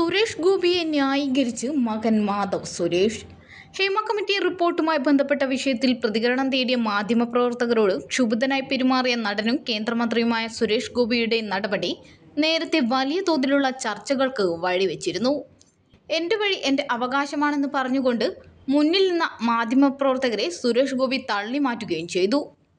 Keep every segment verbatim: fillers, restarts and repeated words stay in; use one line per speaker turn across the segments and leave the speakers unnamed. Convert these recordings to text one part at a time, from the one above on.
സുരേഷ് ഗോപിയെ ന്യായീകരിച്ച് മകൻ മാധവ് സുരേഷ്. ഹേമ കമ്മിറ്റി റിപ്പോർട്ടുമായി ബന്ധപ്പെട്ട വിഷയത്തിൽ പ്രതികരണം തേടിയ മാധ്യമപ്രവർത്തകരോട് ക്ഷുഭിതനായി പെരുമാറിയ നടനും കേന്ദ്രമന്ത്രിയുമായ സുരേഷ് ഗോപിയുടെ നടപടി നേരത്തെ വലിയ തോതിലുള്ള ചർച്ചകൾക്ക് വഴിവെച്ചിരുന്നു. എൻ്റെ വഴി എൻ്റെ അവകാശമാണെന്ന് പറഞ്ഞുകൊണ്ട് മുന്നിൽ നിന്ന മാധ്യമപ്രവർത്തകരെ സുരേഷ് ഗോപി തള്ളിമാറ്റുകയും ചെയ്തു.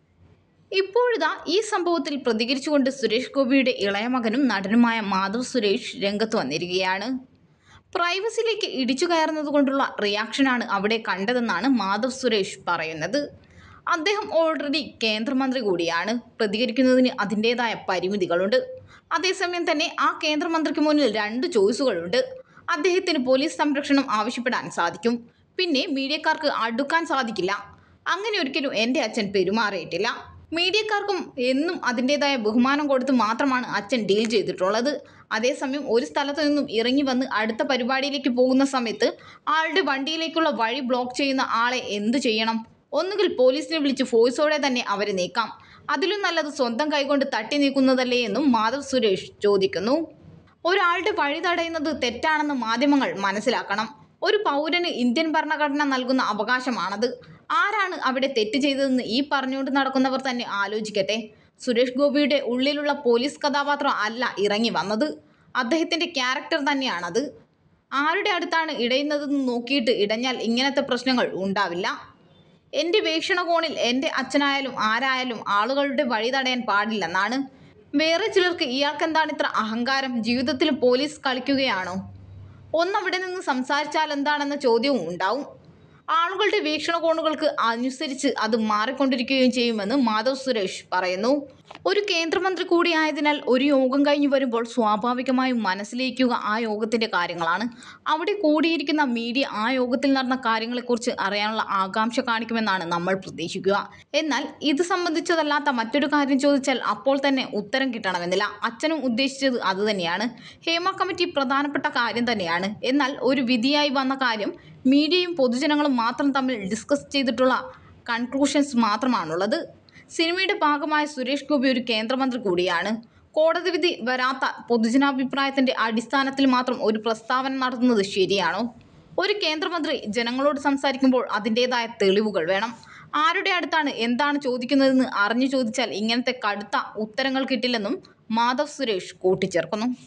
ഇപ്പോഴിതാ ഈ സംഭവത്തിൽ പ്രതികരിച്ചുകൊണ്ട് സുരേഷ് ഗോപിയുടെ ഇളയ മകനും നടനുമായ മാധവ് സുരേഷ് രംഗത്ത് വന്നിരിക്കുകയാണ്. പ്രൈവസിയിലേക്ക് ഇടിച്ചു കയറുന്നതുകൊണ്ടുള്ള റിയാക്ഷനാണ് അവിടെ കണ്ടതെന്നാണ് മാധവ് സുരേഷ് പറയുന്നത്. അദ്ദേഹം ഓൾറെഡി കേന്ദ്രമന്ത്രി കൂടിയാണ്. പ്രതികരിക്കുന്നതിന് അതിൻ്റേതായ പരിമിതികളുണ്ട്. അതേസമയം തന്നെ ആ കേന്ദ്രമന്ത്രിക്ക് മുന്നിൽ രണ്ട് ചോയ്സുകളുണ്ട്. അദ്ദേഹത്തിന് പോലീസ് സംരക്ഷണം ആവശ്യപ്പെടാൻ സാധിക്കും, പിന്നെ മീഡിയക്കാർക്ക് അടുക്കാൻ സാധിക്കില്ല. അങ്ങനെ ഒരിക്കലും എൻ്റെ അച്ഛൻ പെരുമാറിയിട്ടില്ല. മീഡിയക്കാർക്കും എന്നും അതിൻ്റേതായ ബഹുമാനം കൊടുത്ത് മാത്രമാണ് അച്ഛൻ ഡീൽ ചെയ്തിട്ടുള്ളത്. അതേസമയം ഒരു സ്ഥലത്തു നിന്നും ഇറങ്ങി വന്ന് അടുത്ത പരിപാടിയിലേക്ക് പോകുന്ന സമയത്ത് ആളുടെ വണ്ടിയിലേക്കുള്ള വഴി ബ്ലോക്ക് ചെയ്യുന്ന ആളെ എന്തു ചെയ്യണം? ഒന്നുകിൽ പോലീസിനെ വിളിച്ച് ഫോഴ്സോടെ തന്നെ അവരെ നീക്കാം. അതിലും നല്ലത് സ്വന്തം കൈകൊണ്ട് തട്ടി നീക്കുന്നതല്ലേ എന്നും മാധവ് സുരേഷ് ചോദിക്കുന്നു. ഒരാളുടെ വഴി തടയുന്നത് തെറ്റാണെന്ന് മാധ്യമങ്ങൾ മനസ്സിലാക്കണം. ഒരു പൗരന് ഇന്ത്യൻ ഭരണഘടന നൽകുന്ന അവകാശമാണത്. ആരാണ് അവിടെ തെറ്റ് ചെയ്തതെന്ന് ഈ പറഞ്ഞുകൊണ്ട് നടക്കുന്നവർ തന്നെ ആലോചിക്കട്ടെ. സുരേഷ് ഗോപിയുടെ ഉള്ളിലുള്ള പോലീസ് കഥാപാത്രം അല്ല ഇറങ്ങി വന്നത്, അദ്ദേഹത്തിൻ്റെ ക്യാരക്ടർ തന്നെയാണത്. ആരുടെ അടുത്താണ് ഇടയുന്നതെന്ന് നോക്കിയിട്ട് ഇടഞ്ഞാൽ ഇങ്ങനത്തെ പ്രശ്നങ്ങൾ ഉണ്ടാവില്ല. എൻ്റെ വീക്ഷണകോണിൽ എൻ്റെ അച്ഛനായാലും ആരായാലും ആളുകളുടെ വഴി തടയാൻ പാടില്ലെന്നാണ്. വേറെ ചിലർക്ക് ഇയാൾക്കെന്താണ് ഇത്ര അഹങ്കാരം, ജീവിതത്തിൽ പോലീസ് കളിക്കുകയാണോ, ഒന്നവിടെ നിന്ന് സംസാരിച്ചാൽ എന്താണെന്ന ചോദ്യവും ഉണ്ടാവും. ആളുകളുടെ വീക്ഷണകോണുകൾക്ക് അനുസരിച്ച് അത് മാറിക്കൊണ്ടിരിക്കുകയും ചെയ്യുമെന്ന് മാധവ് സുരേഷ് പറയുന്നു. ഒരു കേന്ദ്രമന്ത്രി കൂടിയായതിനാൽ ഒരു യോഗം കഴിഞ്ഞു വരുമ്പോൾ സ്വാഭാവികമായും മനസ്സിലേക്കുക ആ യോഗത്തിൻ്റെ കാര്യങ്ങളാണ്. അവിടെ കൂടിയിരിക്കുന്ന മീഡിയ ആ യോഗത്തിൽ നടന്ന കാര്യങ്ങളെക്കുറിച്ച് അറിയാനുള്ള ആകാംക്ഷ കാണിക്കുമെന്നാണ് നമ്മൾ പ്രതീക്ഷിക്കുക. എന്നാൽ ഇത് സംബന്ധിച്ചതല്ലാത്ത മറ്റൊരു കാര്യം ചോദിച്ചാൽ അപ്പോൾ തന്നെ ഉത്തരം കിട്ടണമെന്നില്ല. അച്ഛനും ഉദ്ദേശിച്ചത് അതുതന്നെയാണ്. ഹേമ കമ്മിറ്റി പ്രധാനപ്പെട്ട കാര്യം തന്നെയാണ്. എന്നാൽ ഒരു വിധിയായി വന്ന കാര്യം മീഡിയയും പൊതുജനങ്ങളും മാത്രം തമ്മിൽ ഡിസ്കസ് ചെയ്തിട്ടുള്ള കൺക്ലൂഷൻസ് മാത്രമാണുള്ളത്. സിനിമയുടെ ഭാഗമായ സുരേഷ് ഗോപി ഒരു കേന്ദ്രമന്ത്രി കൂടിയാണ്. കോടതി വിധി വരാത്ത പൊതുജനാഭിപ്രായത്തിൻ്റെ അടിസ്ഥാനത്തിൽ മാത്രം ഒരു പ്രസ്താവന നടത്തുന്നത് ശരിയാണോ? ഒരു കേന്ദ്രമന്ത്രി ജനങ്ങളോട് സംസാരിക്കുമ്പോൾ അതിൻ്റേതായ തെളിവുകൾ വേണം. ആരുടെ അടുത്താണ് എന്താണ് ചോദിക്കുന്നതെന്ന് അറിഞ്ഞു ചോദിച്ചാൽ ഇങ്ങനത്തെ കടുത്ത ഉത്തരങ്ങൾ കിട്ടില്ലെന്നും മാധവ് സുരേഷ് കൂട്ടിച്ചേർക്കുന്നു.